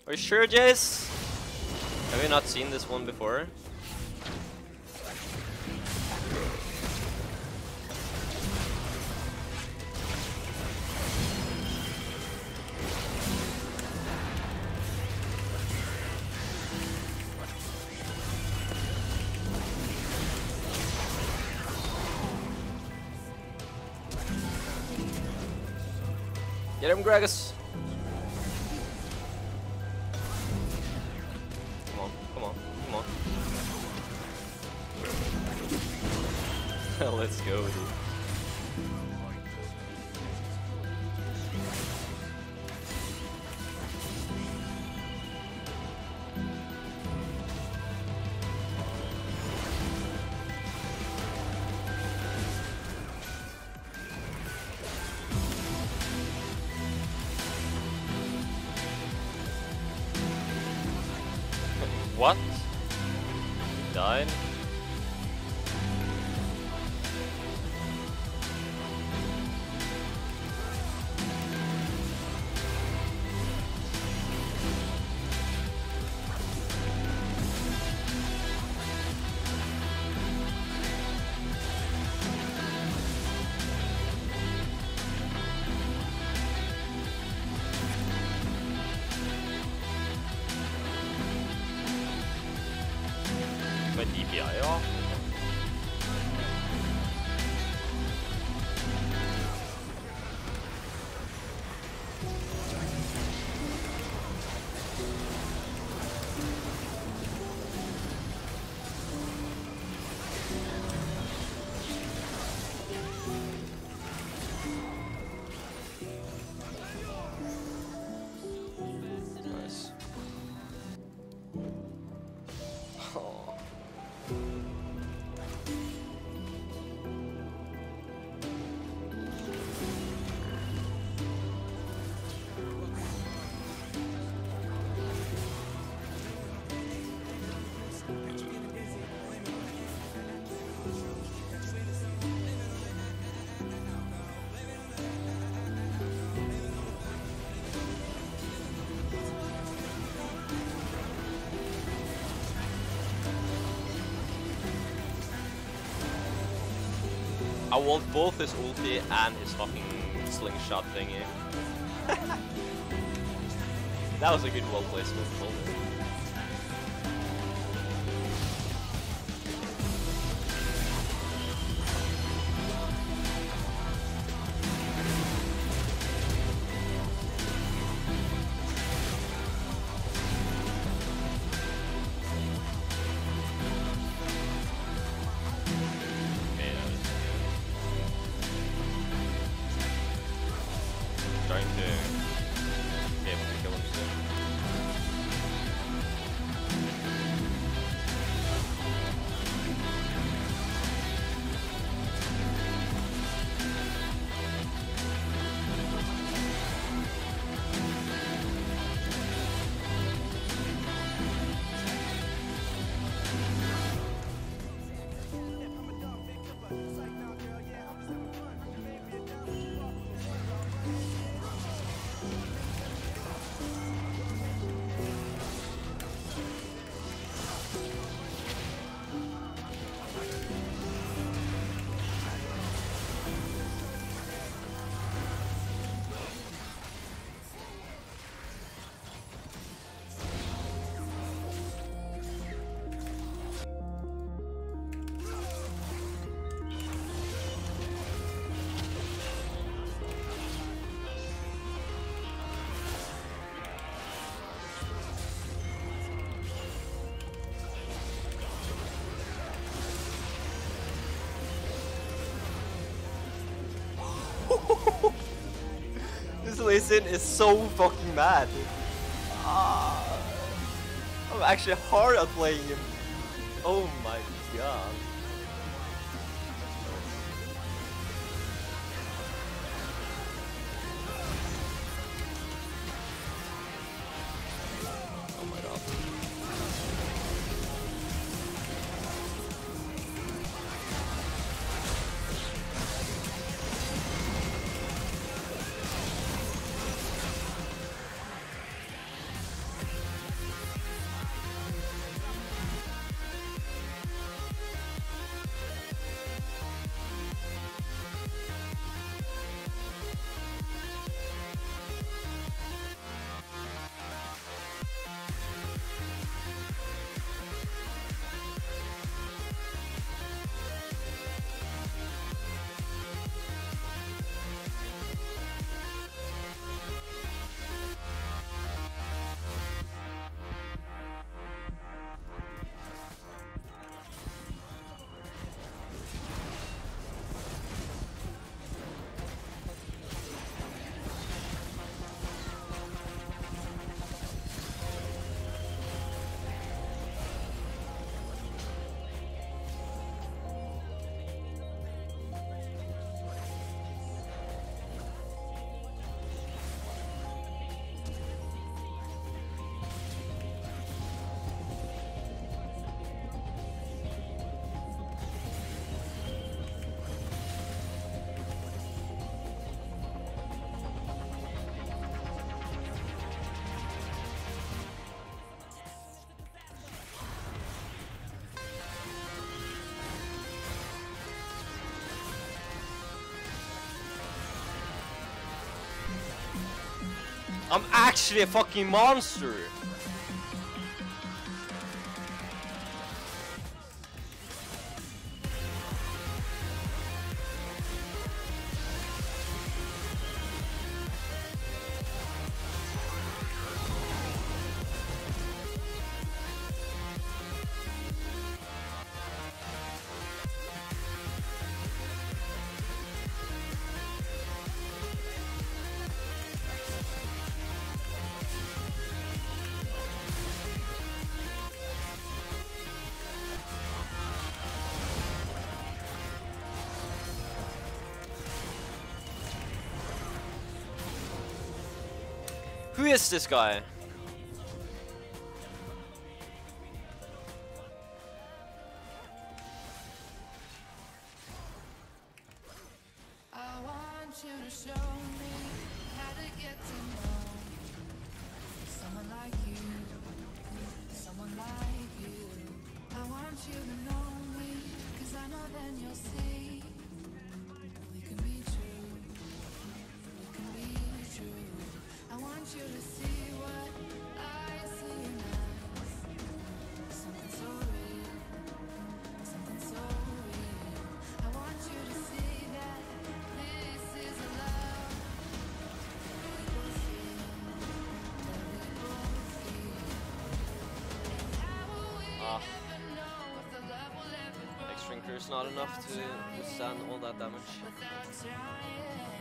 Are you sure, Jace? Have you not seen this one before? Get him, Gragas! Come on, come on, come on. Let's go, dude. What? He died? My DPI off? Nice. Oh. I want both his ulti and his fucking slingshot thingy. That was a good wall placement. Hold it. Trying to be able to kill him soon. This Lee Sin is so fucking mad. I'm actually hard at playing him. Oh my god. Oh my god. I'm actually a fucking monster. Who is this guy? I want you to show me how to get to know someone like you, someone like you. I want you to know me, 'cause I know then you'll see we can be true, we can be true. I want you to see what I see in us, something so real, something so real. I want you to see that this is a love we both feel, that we both feel. How will we ever know if the love will ever grow X-Drinker is not enough to withstand all that damage. without trying?